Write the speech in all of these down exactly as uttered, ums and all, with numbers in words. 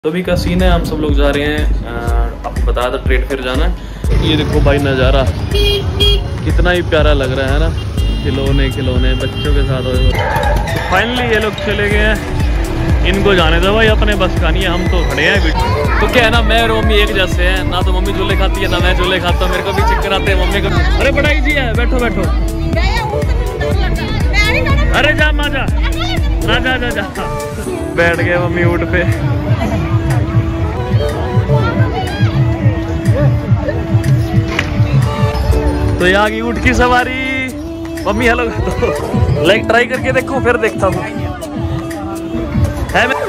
तो अभी का सीन है, हम सब लोग जा रहे हैं, आपको बताया था ट्रेड फेयर जाना है। ये देखो भाई नज़ारा कितना ही प्यारा लग रहा है ना, खिलौने खिलौने बच्चों के साथ। तो फाइनली ये लोग चले गए हैं, इनको जाने दो भाई, अपने बस का नहीं है, हम तो खड़े हैं। तो क्या है ना, मैं और मम्मी एक जैसे हैं ना, तो मम्मी झूले खाती है ना मैं झूले खाता हूँ, मेरे को भी चक्कर आते हैं मम्मी को। अरे बड़ा इजी है, बैठो बैठो। अरे जा माँ जा ना, जा जा जा। बैठ गए मम्मी ऊँट पे। तो ये आ गई ऊँट की सवारी। मम्मी हेलो तो लाइक ट्राई करके देखो, फिर देखता हूँ है मैं।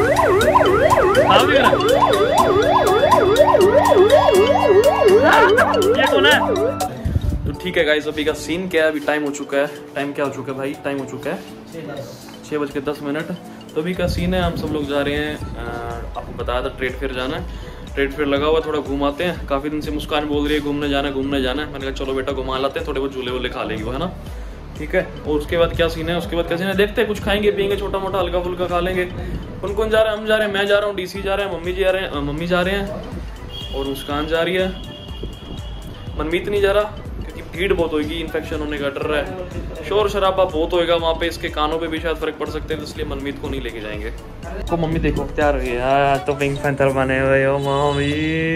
ये कौन है? तो ठीक है गाइस, अभी का सीन क्या है, अभी टाइम हो चुका है। टाइम क्या हो चुका है भाई? टाइम हो चुका है छः बज के दस मिनट। तो अभी का सीन है, हम सब लोग जा रहे हैं, आपको बताया था ट्रेड फेयर जाना है। ट्रेड फेयर लगा हुआ, थोड़ा घुमाते हैं। काफ़ी दिन से मुस्कान बोल रही है घूमने जाना है घूमने जाना है। मैंने कहा चलो बेटा घुमा लाते हैं, थोड़े बहुत झूले वूले खा लेगी वो, है ना। ठीक है, और उसके बाद क्या सीन है, उसके बाद क्या सीन है देखते हैं। कुछ खाएंगे पियेंगे, छोटा मोटा हल्का फुल्का खा लेंगे। कौन कौन जा रहा है? हम जा रहे हैं, मैं जा रहा हूँ, डीसी जा रहे हैं, मम्मी जी जा रहे हैं, मम्मी जा रहे हैं और मुस्कान जा रही है। मनमीत नहीं जा रहा क्योंकि भीड़ बहुत होगी, इन्फेक्शन होने का डर है, शोर शराबा बहुत होएगा वहाँ पे, इसके कानों पे भी शायद फर्क पड़ सकते हैं, तो इसलिए मनमीत को नहीं लेके जाएंगे। तो मम्मी देखो तैयार हो गई, तो पिंक पैंथर बने हुए हो मम्मी।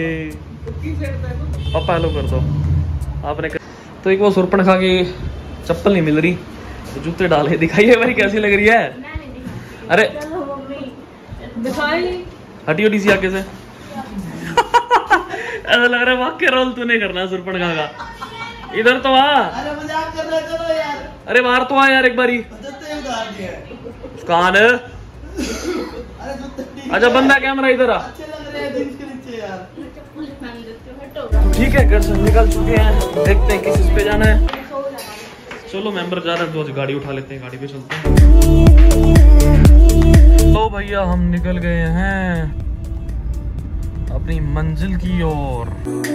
पापा हेलो कर दो आपने कर... तो एक वो सुरपण खा के चप्पल नहीं मिल रही, तो जूते डाले दिखाइए भाई कैसी लग रही है। अरे हटियो डीसी आगे से। ऐसा लग रहा है वाक्य रोल तूने करना सुरपण खा का। इधर तो आ, अरे मजाक कर रहे, चलो यार। अरे बाहर तो आ यार एक बारी। कान अच्छा बंदा कैमरा इधर आ। ठीक है, घर से निकल चुके हैं, देखते हैं किस पे जाना है। चलो मेंबर जा रहे हैं तो आज गाड़ी उठा लेते हैं, गाड़ी पे चलते हैं। तो भैया हम निकल गए हैं अपनी मंजिल की ओर।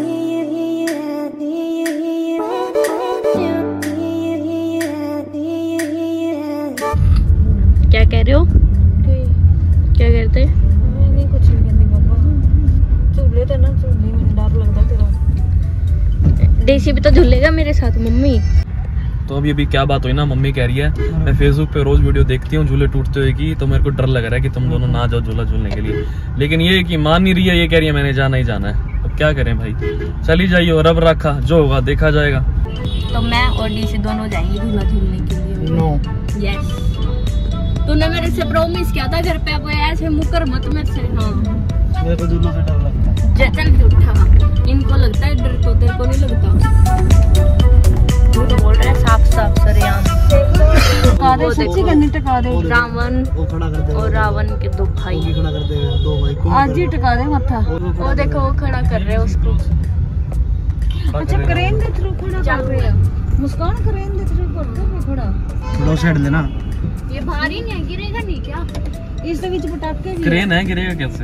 क्या कह रहे हो? क्या कहते? नहीं कुछ नहीं कहती पापा, झूले थे ना, झूले में डर लगता तेरा। डीसी भी तो झूलेगा मेरे साथ मम्मी। तो अभी अभी क्या बात हुई ना, मम्मी कह रही है मैं फेसबुक पे रोज वीडियो देखती हूँ झूले टूटते हुए की, तो मेरे को डर लग रहा है कि तुम दोनों ना जाओ झूला झूलने के लिए। लेकिन ये कि मान नहीं रही है, ये कह रही है मैंने जाना ही जाना है। अब क्या करें भाई, चली जाइए और रब रखा, जो होगा देखा जाएगा। तो मैं और डीसी दोनों जाएंगे झूला झूलने के लिए। नो यस, तूने मेरे से प्रॉमिस किया था घर पे, अब ऐसे मुकर मत मेरे से। हाँ मेरे को झूलों से डर लगता है। चल झूठा, इनको लगता है डर, तो तेरे को नहीं लगता। झूठ बोल रहे हैं साफ साफ सरेआम। टका दे, सच्ची करनी टका दे। रावण और रावण के दो भाई खड़ा करते हैं, दो भाई को आज ही टका दे मत्था। वो देखो वो खड़ा कर रहे हैं उसको। अच्छा क्रेन के थ्रू खड़ा कर रहे हैं मुस्कान, क्रेन के थ्रू कर रहे खड़ा। दो साइड लेना, ये भारी नहीं है, गिरेगा नहीं क्या? इस बीच पटाखे भी क्रेन है, गिरेगा कैसे?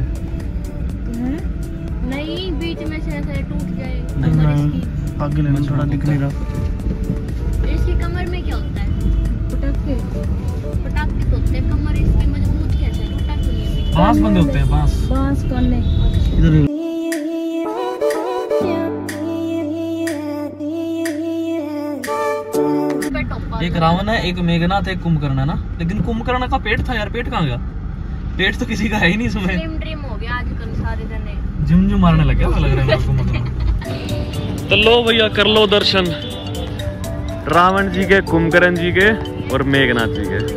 नहीं बीच में से ऐसे टूट जाए। नहीं आगे लेना, थोड़ा दिख नहीं रहा। इसकी कमर में क्या होता है? पटाखे पटाखे तो होते हैं, कमर इसकी मजबूत कैसे है? पटाखे नहीं है, बांस बंदे होते हैं, बांस बांस करने। इधर एक रावण है, एक मेघनाथ, एक कुंभकर्ण है ना। लेकिन कुंभकर्ण का पेट था यार, पेट कहाँ गया? पेट तो किसी का है ही नहीं इसमें। ड्रीम ड्रीम हो गया आजकल सारे जने, जिम जिम मारने लग गया लग रहा है कुंभकर्ण। तो लो भैया कर लो दर्शन रावण जी के, कुंभकर्ण जी के और मेघनाथ जी के।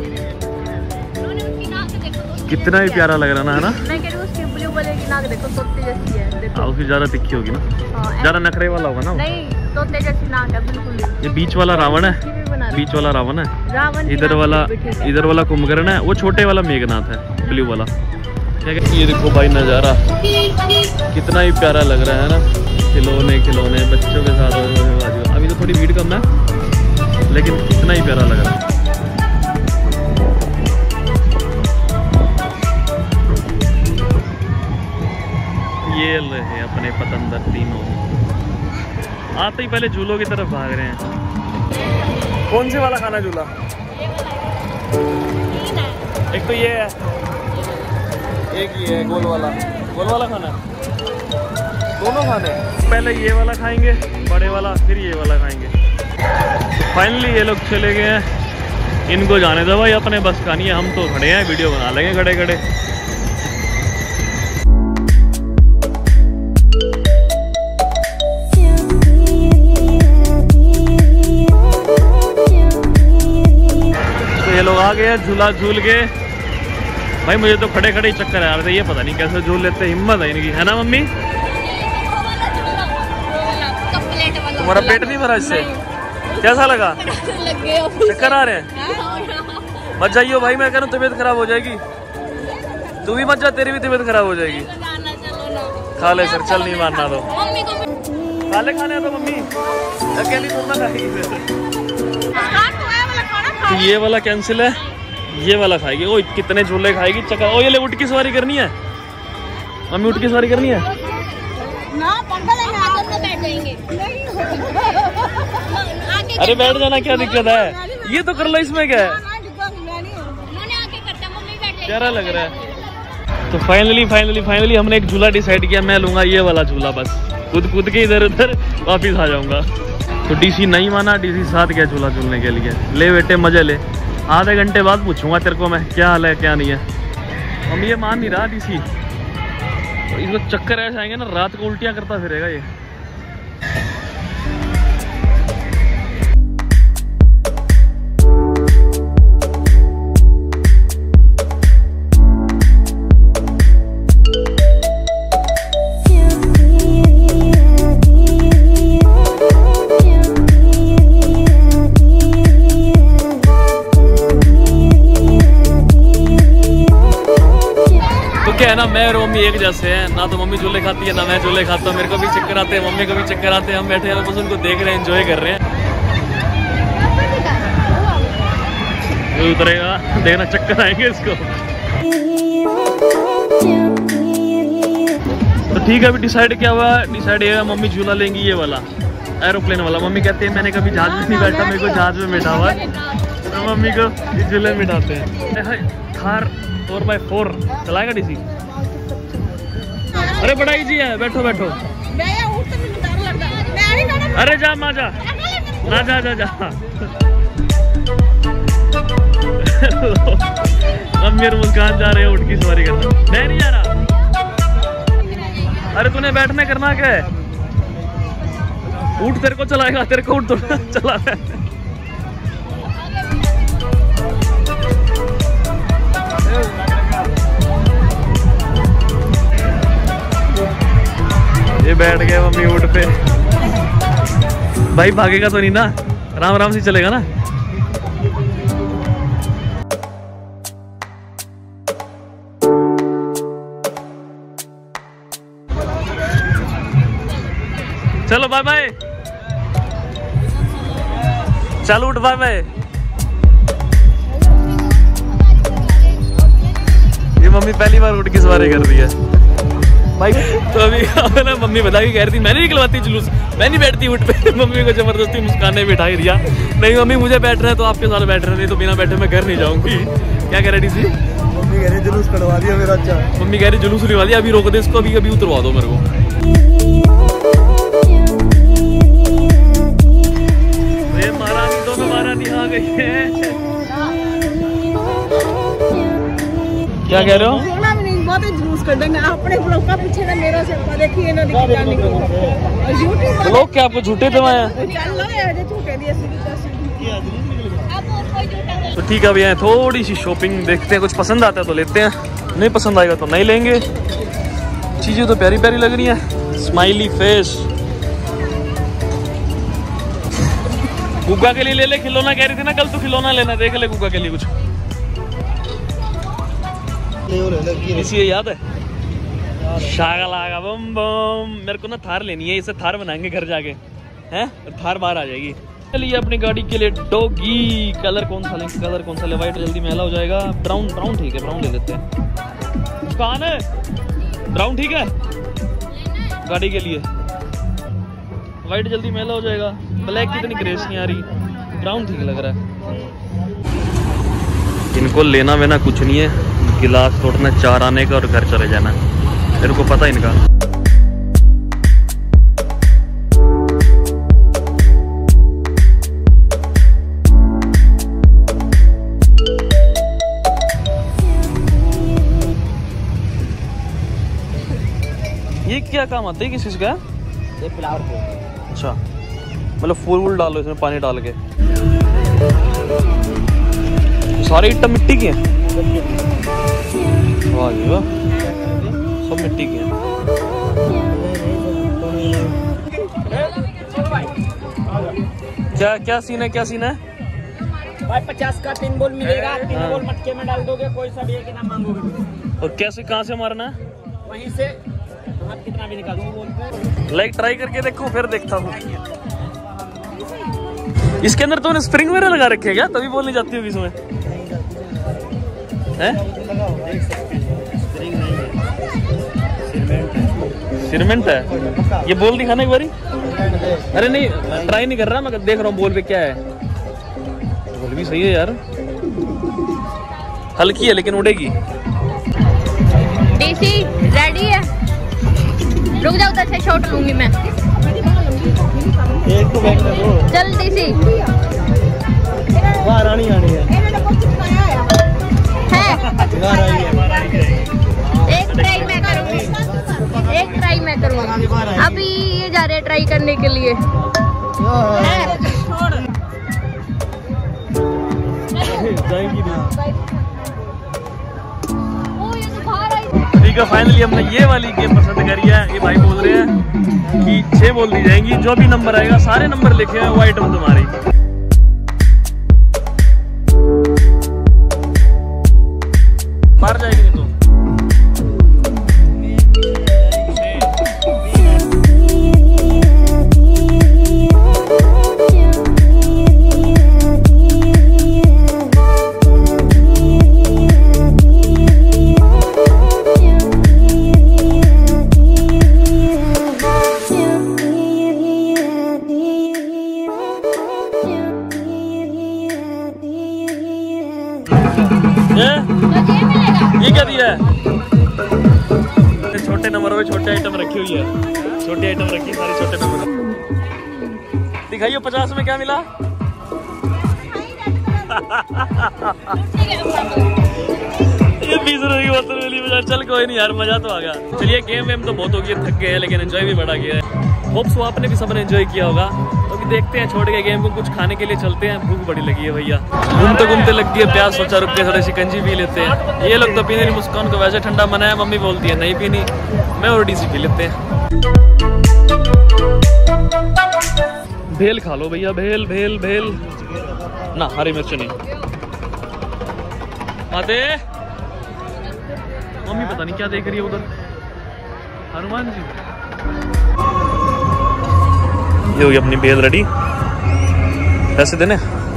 कितना ही प्यारा लग रहा ना, है ना। मैं कह रही हूँ उसकी ब्लू वाले की नाक देखो, तोते जैसी है। देखो उसकी ज्यादा तिखी होगी ना, ज्यादा नखरे वाला होगा ना। नहीं तोते जैसी नाक है बिल्कुल। ये बीच वाला रावण है, बीच वाला रावण है, रावण इधर वाला इधर वाला कुंभकर्ण है, वो छोटे वाला मेघनाथ है, ब्लू वाला। क्या कहते? ये देखो भाई नज़ारा कितना ही प्यारा लग रहा है ना, खिलौने खिलौने बच्चों के साथ। अभी तो थोड़ी भीड़ कम है, लेकिन कितना ही प्यारा लग रहा है। ये रहे अपने पतंदर तीनों, आते ही पहले झूलों की तरफ भाग रहे हैं। कौन से वाला खाना झूला? एक तो ये है, एक ही है गोल वाला। गोल वाला खाना है, दोनों खाने। पहले ये वाला खाएंगे बड़े वाला, फिर ये वाला खाएंगे। तो फाइनली ये लोग चले गए हैं, इनको जाने दो भाई, अपने बस का नहीं है। हम तो खड़े हैं, वीडियो बना लेंगे खड़े खड़े। तो ये लोग आ गए हैं झूला झूल के। भाई मुझे तो खड़े खड़े ही चक्कर आ रहे थे, ये पता नहीं कैसे झूल लेते, हिम्मत है इनकी, है ना मम्मी? तुम्हारा पेट नहीं भरा इससे? कैसा लगा? चक्कर आ रहे हैं? मत जाइयो भाई, मैं कह रहा हूँ तबीयत खराब हो जाएगी। तू भी मत जा, तेरी भी तबीयत खराब हो जाएगी। खा ले फिर, चल नहीं मानना तो खा ले। खाने तो मम्मी अकेली थोड़ा खाएगी फिर। तो ये वाला कैंसिल है, ये वाला खाएगी। ओ कितने झूले खाएगी, चक्कर। ओ ये ले उठ की सवारी करनी है मम्मी, उठ की सवारी करनी है ना, बैठ जाएंगे। अरे बैठ जाना, क्या दिक्कत है? ये तो कर लो, इसमें क्या है? प्यारा लग रहा है। तो फाइनली फाइनली फाइनली हमने एक झूला डिसाइड किया, मैं लूंगा ये वाला झूला। बस कूद कूद के इधर उधर वापिस आ जाऊंगा। तो डीसी नहीं माना, डीसी साथ गया झूला झूलने के लिए। ले बेटे मजे ले, आधे घंटे बाद पूछूंगा तेरे को मैं क्या हाल है क्या नहीं है। हम ये मान नहीं रहा डीसी, तो इसको चक्कर ऐसे आएंगे ना, रात को उल्टियां करता फिरेगा ये। क्या है ना, मैं और मम्मी एक जैसे हैं ना। तो मम्मी झूले खाती है ना मैं झूले खाता हूँ। मेरे को भी चक्कर आते हैं, मम्मी को भी चक्कर आते हैं। हम बैठे हैं बस उनको देख रहे हैं, एंजॉय कर रहे हैं। ये उतरेगा देखना, चक्कर आएंगे इसको। तो ठीक है, अभी डिसाइड क्या हुआ? डिसाइड ये मम्मी झूला लेंगी ये वाला, एरोप्लेन वाला। मम्मी कहती है मैंने कभी जहाज में नहीं बैठा, मेरे को जहाज में बैठा हुआ है। तो मम्मी को इस झूले में बैठाते हैं। थार फोर बाई फोर चलाएगा डीसी। अरे बड़ा इजी है, बैठो बैठो। अरे जा माँ जा, ना जा जा जा। मम्मी और मुस्कान जा रहे हैं उठ की सवारी करना। मैं नहीं जा रहा। अरे तूने बैठने करना क्या है? ऊँट तेरे को चलाएगा, तेरे को ऊँट तो चला रहा है। ये बैठ गए मम्मी ऊँट पे। भाई भागेगा तो नहीं ना, आराम आराम से चलेगा ना। चलो बाय बाय, चल उठ बाय बाय। ये मम्मी पहली बार उठ की सवारी कर रही है भाई। तो अभी ना मम्मी बता के कह रही थी मैं नहीं निकलवाती जुलूस, मैं नहीं बैठती उठ पे। मम्मी को जबरदस्ती मुस्कान ने बिठा ही दिया। नहीं मम्मी मुझे बैठ रहे हैं तो आपके साथ बैठ रहे, नहीं तो बिना बैठे मैं घर नहीं जाऊंगी। क्या कह रही थी? मम्मी कह रही जुलूस कटवा दिया मेरा। अच्छा मम्मी कह रही जुलूस निकलवा दिया, अभी रोक दे इसको, अभी अभी उतरवा दो मेरे को। ये महारानी दोनों महारानी आ गई है। क्या कह रहे हो? बहुत जुलूस कर देंगे अपने ब्लॉग का पीछे ना मेरा से देखिए ना दिख जाने को। लोग क्या आपको झूठे दवाया? चल लो यार झूठे दिए तो ठीक है भैया, थोड़ी सी शॉपिंग देखते हैं, कुछ पसंद आता है तो लेते हैं, नहीं पसंद आएगा तो नहीं लेंगे। चीजें तो प्यारी प्यारी लग रही हैं। Smiley face. गुग्गा के लिए ले ले, खिलौना कह रही थी ना कल, तो खिलौना लेना, देख ले गुग्गा के लिए कुछ। इसी ये याद है शागलागा बम बम। मेरे को ना थार लेनी है, इसे थार बनाएंगे घर जाके, हैं? थार बाहर आ जाएगी। चलिए अपनी गाड़ी के लिए डॉगी। कलर कौन सा लेंगे? कलर कौन सा ले? वाइट जल्दी मैला हो जाएगा। ब्राउन, ब्राउन ठीक है, ब्राउन ले लेते हैं। कौन है? ब्राउन ठीक है गाड़ी के लिए। वाइट जल्दी मैला हो जाएगा। ब्लैक की इतनी ग्रेस नहीं आ रही, ब्राउन ठीक लग रहा है। इनको लेना वेना कुछ नहीं है, गिलास तोड़ना, चार आने का और घर चले जाना। मेरे को पता इनका। ये क्या काम आता है, किस चीज का? ये फ्लावर पॉट। अच्छा, मतलब फूल वूल डालो इसमें पानी डाल के। सारे ईटा मिट्टी की हैं। वाह जी वाह, सब मिट्टी की हैं। क्या क्या सीन है, क्या सीन है भाई? पचास का तीन बॉल मिलेगा, तीन हाँ। बॉल मटके में डाल दोगे, कोई सा भी एक इनाम मांगोगे। और कैसे, कहाँ से मारना है? वहीं से आप कितना भी निकालो बॉल पे। लाइक ट्राई करके देखो, फिर देखता हूँ। इसके अंदर तुमने स्प्रिंग वगैरह लगा रखे है क्या? तभी बॉल नहीं जाती होगी इसमें, हैं? सीमेंट है। ये बॉल दिखाना एक बारी। अरे नहीं, ट्राई नहीं कर रहा मैं, देख रहा हूँ बॉल पे क्या है। बॉल भी सही है यार, हल्की है लेकिन उड़ेगी। डीसी रेडी है? रुक जाओ, उधर से शॉट लूंगी मैं। एक तो बैग में दो। चल डीसी। वहाँ रानी आनी है। है वहाँ रानी है। एक ट्राई मैं करूंगी, एक ट्राई मैं करूंगी। अभी ये जा रहे हैं ट्राई करने के लिए। जाएंगी नहीं। ठीक है, फाइनली हमने ये वाली गेम पसंद करी है। ये भाई बोल रहे हैं कि छह बोल दी जाएंगी, जो भी नंबर आएगा, सारे नंबर लिखे हैं वो आइटम तुम्हारी। मार जाएगी नहीं तुम। ये क्या दिया है? छोटे नंबर में छोटे आइटम रखी हुई है, छोटी आइटम रखी, सारी छोटे नंबर। दिखाइए पचास में क्या मिला? ये बीस रुपए की बोतल मिली मुझे। चल कोई नहीं यार, मजा तो आ गया। चलिए, गेम वेम तो बहुत हो गई, थक गए हैं, लेकिन एंजॉय भी बड़ा किया है। होप्स वो आपने भी सबने एंजॉय किया होगा। तो अभी देखते हैं, छोड़ के गेम को कुछ खाने के लिए चलते हैं। भूख बड़ी लगी है भैया, घूमते घूमते लग गई है प्यास। सोचा रुक के थोड़ी शिकंजी पी लेते हैं। ये लोग तो पीने नहीं, मुस्कान को वैसे ठंडा मना है, मम्मी बोलती है नहीं पीनी, मैं और डी सी पी लेते हैं। भेल खा लो भैया, भेल भेल भेल ना, हरी मिर्च नहीं। आते मम्मी पता नहीं क्या देख रही है उधर, हनुमान जी। ये होगी अपनी भेल रेडी, पैसे देने।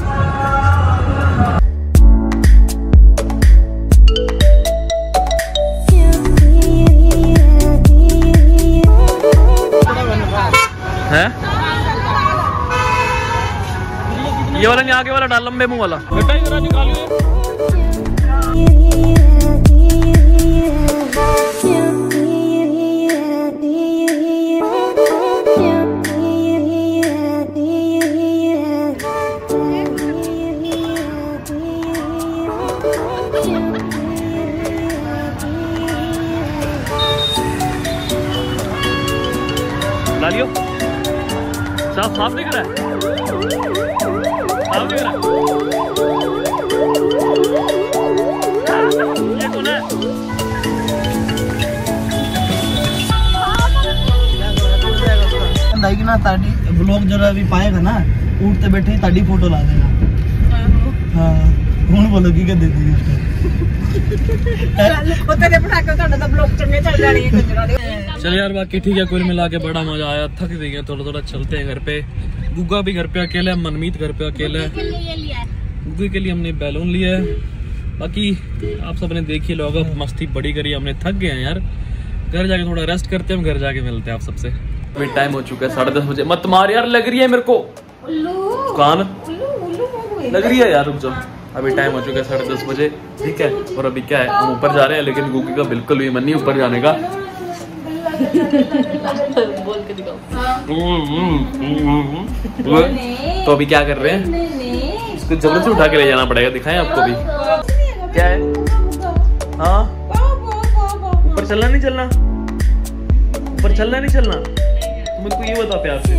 हैं? ये वाला नहीं, आगे वाला डाल, लंबे मुंह वाला बेटा, जरा निकालिए। डालियो, साफ साफ दिख रहा है, साफ दिख रहा है। ये कौन है? ना ताड़ी ब्लॉग जरा भी पाएगा ना, उठते बैठे ताड़ी फोटो ला देगा। हाँ, कौन बोलोगी क्या दे देगी उसको। चल यार, बाकी ठीक है, कुल मिला के बड़ा मजा आया। थक भी गए, थोड़ा थोड़ा चलते हैं घर पे। गुग्गा भी घर पे अकेला है, मनमीत घर पे अकेला है। गुग्गे के लिए हमने बैलून लिया है। बाकी आप सबने देखी लोग, मस्ती बड़ी करी, हमने थक गए हैं यार। घर जाके थोड़ा रेस्ट करते हैं, हम घर जाके मिलते हैं आप सबसे। अभी टाइम हो चुका है साढ़े दस बजे। मत मार यार, लग रही है मेरे को कान, लग रही है यार, रुक जाओ। अभी टाइम हो चुका है साढ़े दस बजे, ठीक है। और अभी क्या है, हम ऊपर जा रहे हैं, लेकिन गुग्गी का बिल्कुल भी मन नहीं ऊपर जाने का। बोल के दिखाओ। तो अभी क्या कर रहे हैं, इसको जबरदस्ती उठा के ले जाना पड़ेगा, दिखाएं आपको भी क्या है। हाँ ऊपर चलना नहीं चलना, ऊपर चलना नहीं चलना, मुझको ये बता प्यार से।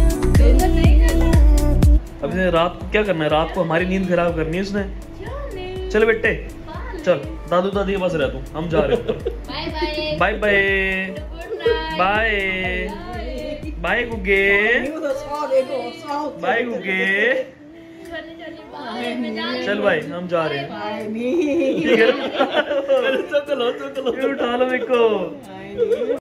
अब इसने रात को क्या करना है, रात को हमारी नींद खराब करनी है इसने। चल बेटे चल, दादू दादी के पास रह तू, हम जा रहे हैं। बाय बाय बाय बाय गुगे, बाय गुगे, चल भाई हम जा रहे हैं, ठीक है। चलो चलो उठा लो मेरे को।